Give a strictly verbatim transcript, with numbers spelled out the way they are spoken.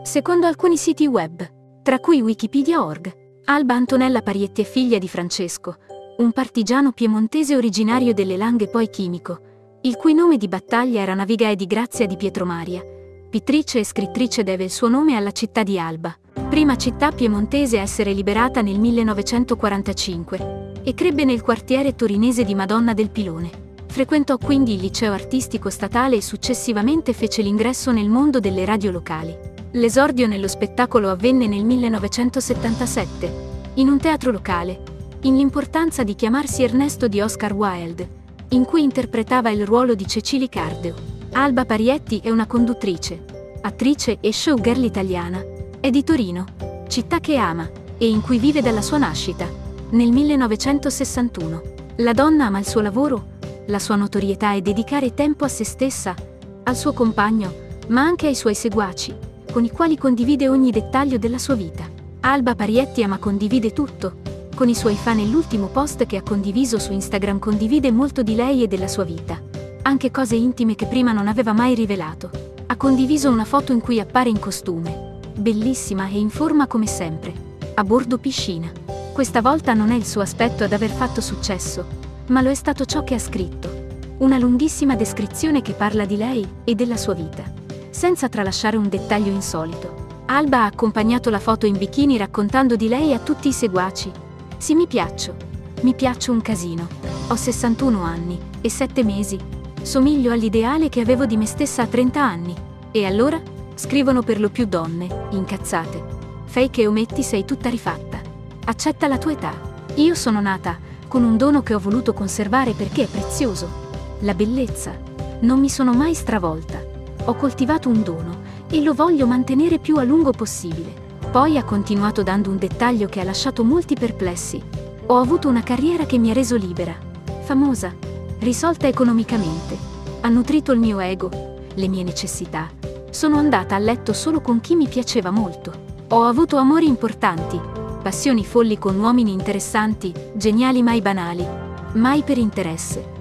Secondo alcuni siti web, tra cui Wikipedia punto org, Alba Antonella Parietti è figlia di Francesco, un partigiano piemontese originario delle Langhe poi chimico, il cui nome di battaglia era Navigae di Grazia di Pietromaria. Pittrice e scrittrice deve il suo nome alla città di Alba, prima città piemontese a essere liberata nel millenovecentoquarantacinque, e crebbe nel quartiere torinese di Madonna del Pilone. Frequentò quindi il liceo artistico statale e successivamente fece l'ingresso nel mondo delle radio locali. L'esordio nello spettacolo avvenne nel millenovecentosettantasette, in un teatro locale, in L'importanza di chiamarsi Ernesto di Oscar Wilde, in cui interpretava il ruolo di Cecily Cardeo. Alba Parietti è una conduttrice, attrice e showgirl italiana. È di Torino, città che ama e in cui vive dalla sua nascita, nel millenovecentosessantuno. La donna ama il suo lavoro, la sua notorietà e dedicare tempo a se stessa, al suo compagno, ma anche ai suoi seguaci, con i quali condivide ogni dettaglio della sua vita. Alba Parietti ama condivide tutto. Con i suoi fan e l'ultimo post che ha condiviso su Instagram condivide molto di lei e della sua vita, anche cose intime che prima non aveva mai rivelato. Ha condiviso una foto in cui appare in costume, bellissima e in forma come sempre, a bordo piscina. Questa volta non è il suo aspetto ad aver fatto successo, ma lo è stato ciò che ha scritto. Una lunghissima descrizione che parla di lei e della sua vita, senza tralasciare un dettaglio insolito. Alba ha accompagnato la foto in bikini raccontando di lei a tutti i seguaci. Sì, mi piaccio. Mi piaccio un casino. Ho sessantuno anni e sette mesi. Somiglio all'ideale che avevo di me stessa a trenta anni. E allora? Scrivono per lo più donne, incazzate. Fake e ometti, sei tutta rifatta. Accetta la tua età. Io sono nata con un dono che ho voluto conservare perché è prezioso. La bellezza. Non mi sono mai stravolta. Ho coltivato un dono e lo voglio mantenere più a lungo possibile. Poi ha continuato dando un dettaglio che ha lasciato molti perplessi. Ho avuto una carriera che mi ha reso libera, famosa, risolta economicamente. Ha nutrito il mio ego, le mie necessità. Sono andata a letto solo con chi mi piaceva molto. Ho avuto amori importanti, passioni folli con uomini interessanti, geniali mai banali, mai per interesse.